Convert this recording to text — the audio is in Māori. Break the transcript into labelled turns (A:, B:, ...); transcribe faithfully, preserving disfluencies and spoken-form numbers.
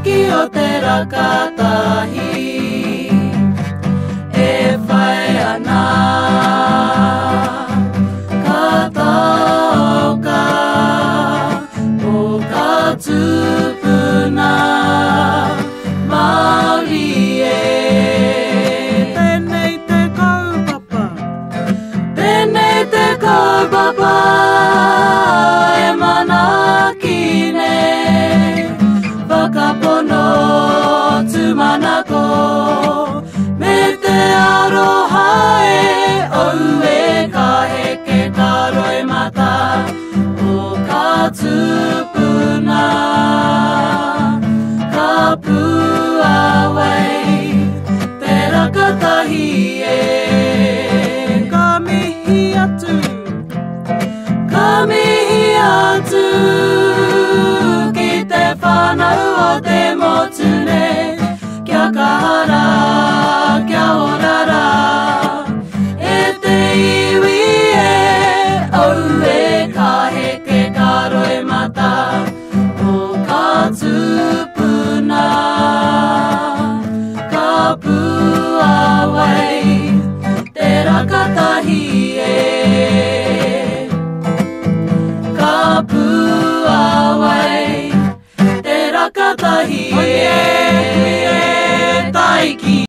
A: ki o te rakatahi e whai ana ka tauka o ka tupuna Māori e. Tēnei te kaupapa, tēnei te kaupapa e manaki nei whakapono tumanako me te aroha e au e ka heke ka roi mata o ka tupuna ka puawei te rakatahi e. Ka mihi atu, ka mihi atu ki te whanau o te motune kia kahara, kia horara e te iwi e au e ka heke ka roi mata o ka tupuna ka puawei te rakatahi e. Ka puawei te rakatahi e. Taiki